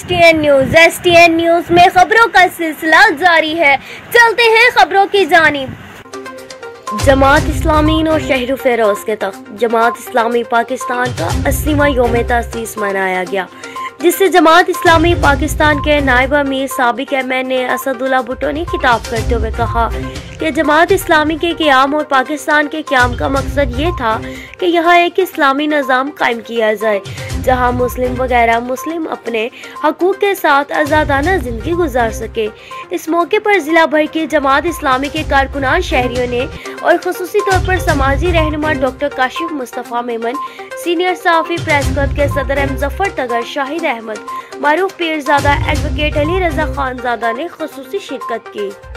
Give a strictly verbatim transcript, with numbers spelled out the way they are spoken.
S T N news S T N news में खबरों का सिलसिला जारी है। चलते हैं खबरों की जानिब। जमात इस्लामी और शहर फेरोज के तख्त जमात इस्लामी पाकिस्तान का अस्सीवां योम तअसीस मनाया गया, जिससे जमात इस्लामी पाकिस्तान के नायब अमीर साबिक M N A Asadullah Bhutto ने खिताब करते हुए कहा कि जमात इस्लामी के क़याम और पाकिस्तान के क़याम का मकसद ये था कि यहाँ एक इस्लामी निज़ाम कायम किया जाए जहाँ मुस्लिम वगैरह मुस्लिम अपने हकूक़ के साथ आज़ादाना ज़िंदगी गुजार सके। इस मौके पर ज़िला भर के जमात इस्लामी के कारकुनान शहरियों ने और ख़ुसूसी तौर पर समाजी रहनुमा डॉक्टर काशिफ मुस्तफ़ा मेमन, सीनियर सहाफ़ी प्रेस क्लब के सदर एम जफ़र तगर, शाहिद अहमद, मारूफ पीरज़ादा, एडवोकेट अली रज़ा खानज़ादा ने ख़ुसूसी शिरकत की।